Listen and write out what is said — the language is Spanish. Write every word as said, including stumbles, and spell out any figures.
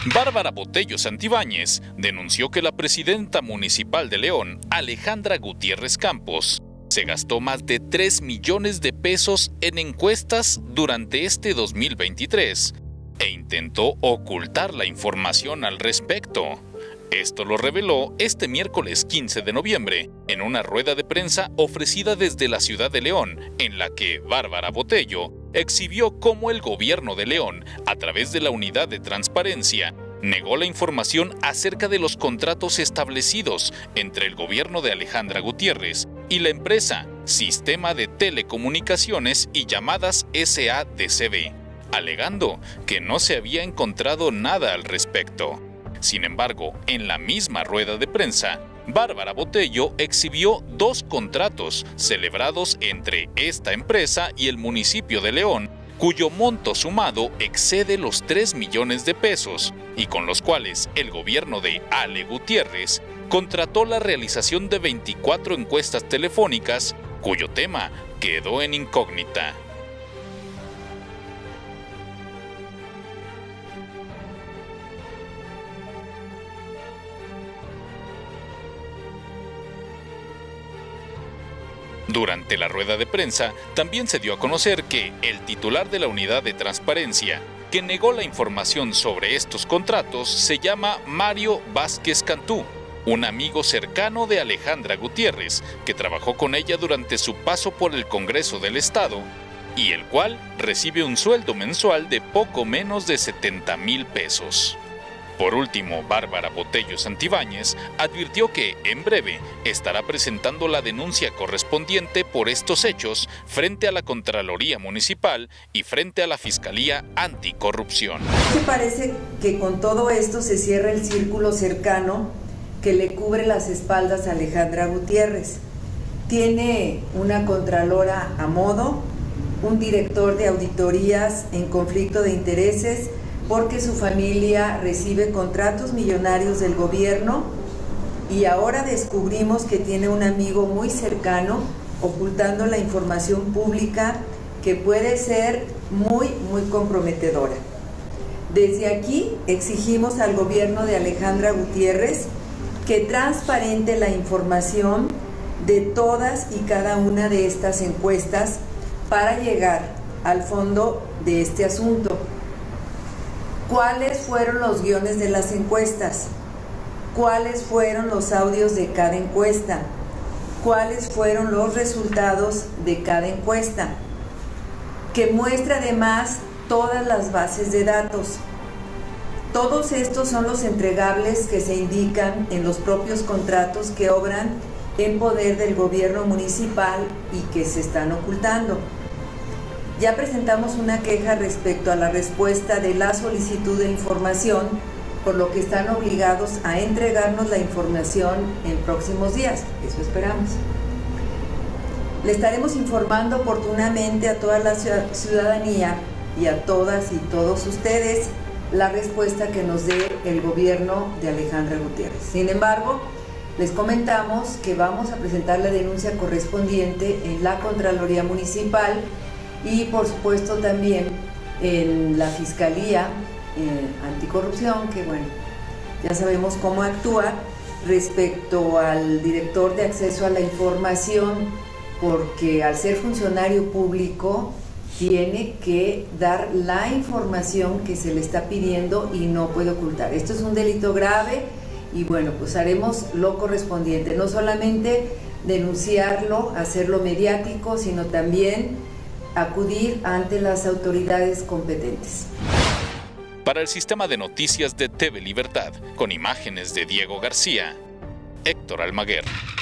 Bárbara Botello Santibáñez denunció que la presidenta municipal de León, Alejandra Gutiérrez Campos, se gastó más de tres millones de pesos en encuestas durante este dos mil veintitrés e intentó ocultar la información al respecto. Esto lo reveló este miércoles quince de noviembre en una rueda de prensa ofrecida desde la ciudad de León, en la que Bárbara Botello exhibió cómo el gobierno de León, a través de la unidad de transparencia, negó la información acerca de los contratos establecidos entre el gobierno de Alejandra Gutiérrez y la empresa Sistema de Telecomunicaciones y Llamadas S A D C B, alegando que no se había encontrado nada al respecto. Sin embargo, en la misma rueda de prensa, Bárbara Botello exhibió dos contratos celebrados entre esta empresa y el municipio de León, cuyo monto sumado excede los tres millones de pesos y con los cuales el gobierno de Ale Gutiérrez contrató la realización de veinticuatro encuestas telefónicas, cuyo tema quedó en incógnita. Durante la rueda de prensa, también se dio a conocer que el titular de la unidad de transparencia, que negó la información sobre estos contratos, se llama Mario Vázquez Cantú, un amigo cercano de Alejandra Gutiérrez, que trabajó con ella durante su paso por el Congreso del Estado, y el cual recibe un sueldo mensual de poco menos de setenta mil pesos. Por último, Bárbara Botello Santibáñez advirtió que, en breve, estará presentando la denuncia correspondiente por estos hechos frente a la Contraloría Municipal y frente a la Fiscalía Anticorrupción. ¿Qué parece que con todo esto se cierra el círculo cercano que le cubre las espaldas a Alejandra Gutiérrez? Tiene una contralora a modo, un director de auditorías en conflicto de intereses, porque su familia recibe contratos millonarios del gobierno, y ahora descubrimos que tiene un amigo muy cercano ocultando la información pública que puede ser muy, muy comprometedora. Desde aquí exigimos al gobierno de Alejandra Gutiérrez que transparente la información de todas y cada una de estas encuestas para llegar al fondo de este asunto. ¿Cuáles fueron los guiones de las encuestas? ¿Cuáles fueron los audios de cada encuesta? ¿Cuáles fueron los resultados de cada encuesta? Que muestra además todas las bases de datos. Todos estos son los entregables que se indican en los propios contratos que obran en poder del gobierno municipal y que se están ocultando. Ya presentamos una queja respecto a la respuesta de la solicitud de información, por lo que están obligados a entregarnos la información en próximos días. Eso esperamos. Le estaremos informando oportunamente a toda la ciudadanía y a todas y todos ustedes la respuesta que nos dé el gobierno de Alejandra Gutiérrez. Sin embargo, les comentamos que vamos a presentar la denuncia correspondiente en la Contraloría Municipal y por supuesto también en la Fiscalía eh, Anticorrupción, que bueno, ya sabemos cómo actúa respecto al director de acceso a la información, porque al ser funcionario público tiene que dar la información que se le está pidiendo y no puede ocultar. Esto es un delito grave y bueno, pues haremos lo correspondiente, no solamente denunciarlo, hacerlo mediático, sino también acudir ante las autoridades competentes. Para el sistema de noticias de T V Libertad, con imágenes de Diego García, Héctor Almaguer.